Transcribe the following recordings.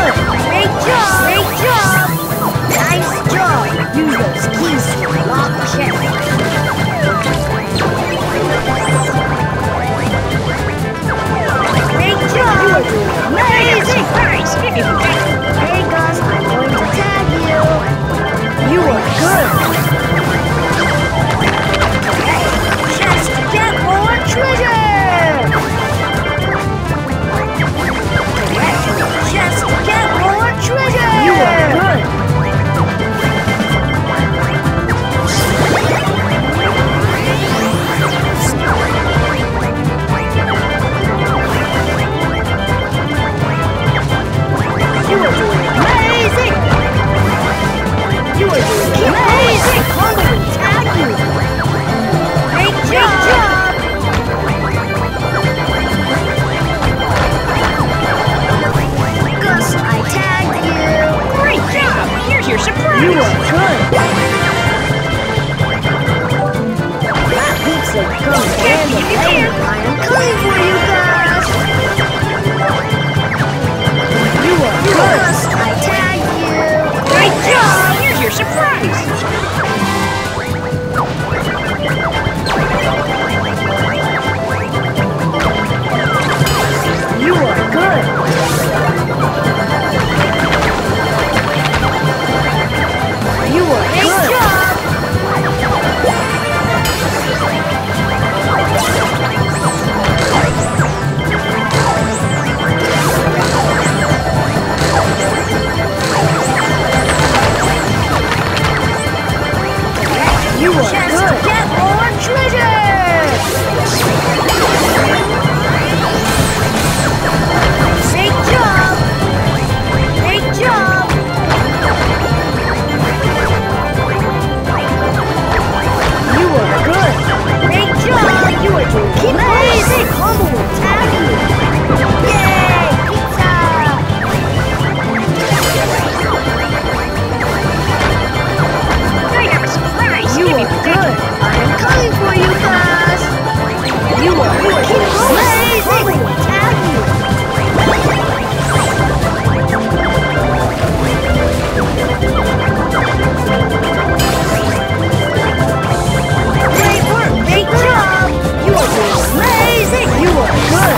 good! Great job! Great job! Nice job! Use those keys to unlock chests. Great job! You are doing amazing! Nice! Hey Gus, I'm going to tag you! You are good! Okay, just get more treasure! Okay, just get more treasure! You are good! You are doing amazing! You are doing amazing! Combo will tag you! Great job! Gus, I tagged you! Great job! Here's your surprise! You are good! That pizza comes in the lane! I am coming for you, Gus! You are good! Gus, I tagged you! Great job! Here's your surprise! You are good! You are good! Great job! You are just good! Get more treasure! Great job! Great job! You are good! Great job! You are doing amazing! Combo will tag you! Yay! Pizza! I have a surprise! You are good! I am coming for you, Gus! You are amazing! Combo will tag you! Great work! Great job! You are doing amazing! You are good!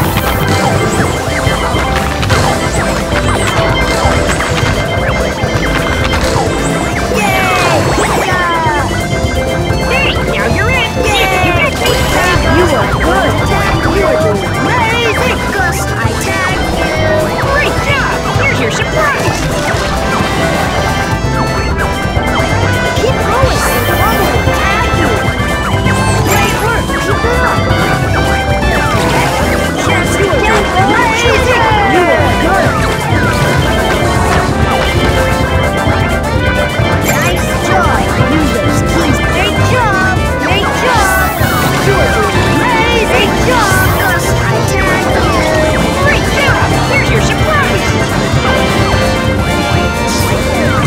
Yay! Pizza! Hey, now you're in! Yay! You get pizza! You are good! You are doing amazing! Gus, I tagged you! Great job! Here's your surprise! Keep going! Combo will tag you! Great work! Keep it up! Just get amazing! You are good! Nice job! Use those keys! Great job! Great job! You are doing amazing! Great job! Gus, I tagged you! Great job! Here's your surprise!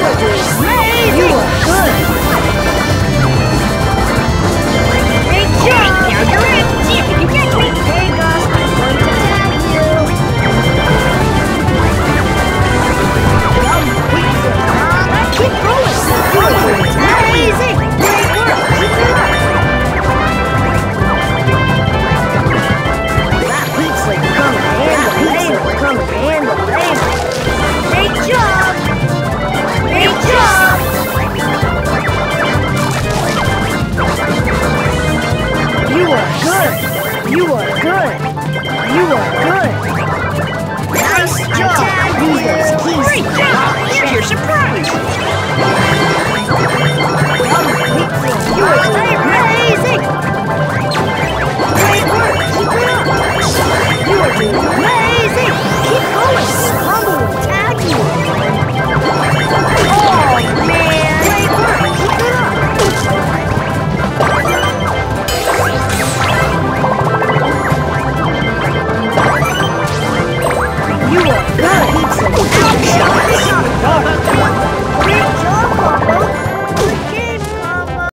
are doing